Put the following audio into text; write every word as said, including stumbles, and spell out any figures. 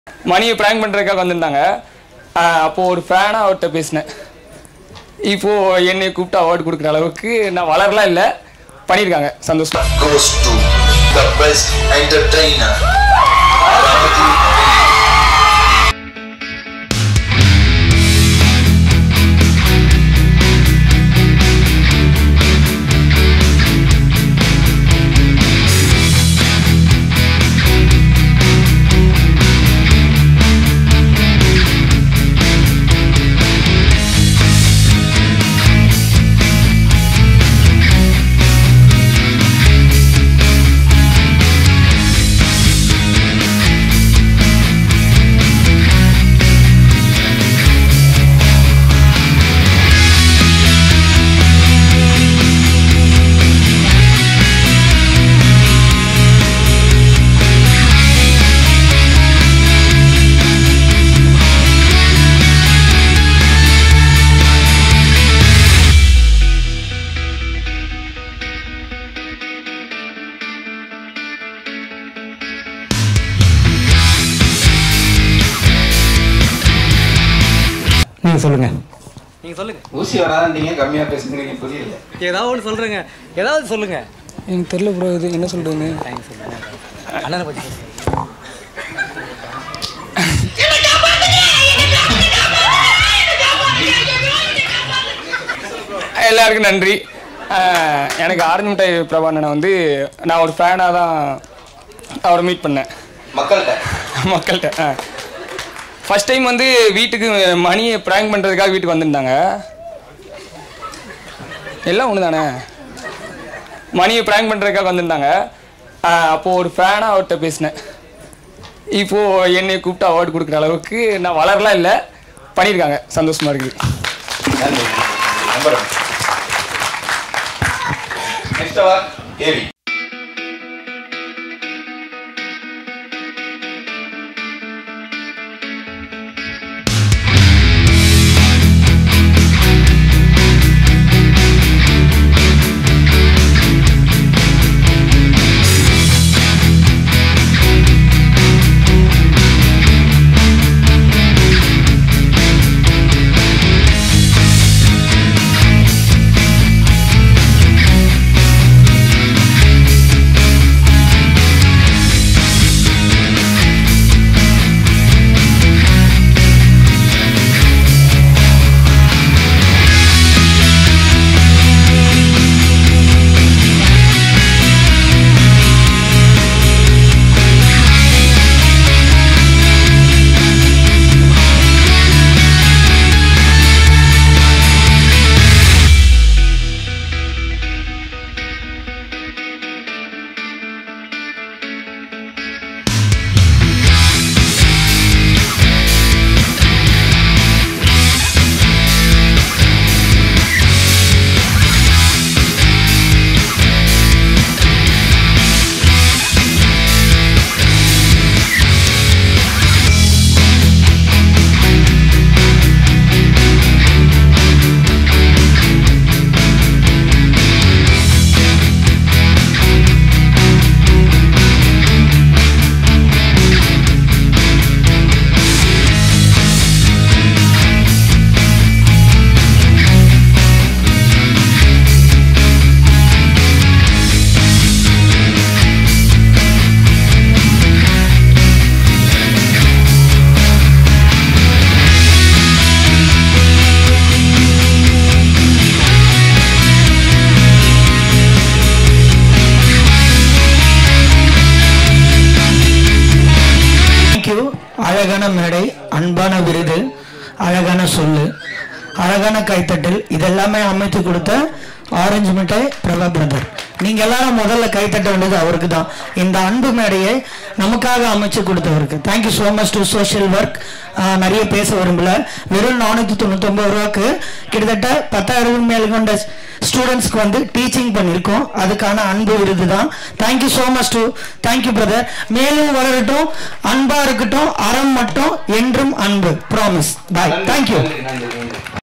மணியை பிராங்க் பண்ணுறதுக்காக வந்திருந்தாங்க. அப்போது ஒரு ஃபேனாக அவர்கிட்ட பேசினேன். இப்போது என்னை கூப்பிட்டு அவார்டு கொடுக்குற அளவுக்கு நான் வளரலாம் இல்லை, பண்ணியிருக்காங்க. சந்தோஷம். நீங்கள் சொல்லுங்கள். நீங்கள் சொல்லுங்கள். ஊசி வராதீங்க, கம்மியாக பேசுகிறீங்க, புரியல. ஏதாவது ஒன்று சொல்கிறேங்க, ஏதாவது சொல்லுங்கள். எனக்கு தெரியல ப்ரோ, இது என்ன சொல்கிறேன்னு. தேங்க்ஸ் சொல்லுங்கள். அண்ணனை பற்றி எல்லாருக்கும் நன்றி. எனக்கு ஆரஞ்சு மிட்டாய் பிரபாண்ணனை வந்து நான் ஒரு ஃபேனாக தான் அவரை மீட் பண்ணேன். மக்கள்கிட்ட மக்கள்கிட்ட ஃபஸ்ட் டைம் வந்து வீட்டுக்கு மணியை ப்ராங்க் பண்ணுறதுக்காக வீட்டுக்கு வந்திருந்தாங்க. எல்லாம் ஒன்று தானே. மணியை ப்ராங்க் பண்ணுறதுக்காக வந்திருந்தாங்க. அப்போது ஒரு ஃபேனாக அவர்கிட்ட பேசினேன். இப்போது என்னை கூப்பிட்டு அவார்டு கொடுக்குற அளவுக்கு நான் வளரலாம் இல்லை, பண்ணியிருக்காங்க. சந்தோஷமாக இருக்குது. நெக்ஸ்ட் அவார்ட் ஏவி. அழகான மேடை, அன்பான விருது, அழகான சொல்லு, அழகான கைத்தட்டல், இதெல்லாமே அமைத்து கொடுத்த ஆரஞ்சு மிட்டாய் பிரபா பிரதர். நீங்கள் எல்லாரும் முதல்ல கைத்தட்ட வேண்டியது அவருக்கு தான். இந்த அன்பு மேடையை நமக்காக அமைச்சு கொடுத்தவருக்கு thank you so much to social work. நிறைய பேச விரும்பல. வெறும் நானூற்றி தொண்ணூற்றி ஒன்பது ரூபாய்க்கு கிட்டத்தட்ட பத்தாயிரம் மேல் கொண்ட ஸ்டூடெண்ட்ஸ்க்கு வந்து டீச்சிங் பண்ணியிருக்கோம். அதுக்கான அன்பு விருது தான். Thank you so much to thank you brother. மேலும் வளரட்டும், அன்பா இருக்கட்டும், அறம் மட்டும் என்றும் அன்பு. ப்ராமிஸ். பாய். தேங்க்யூ.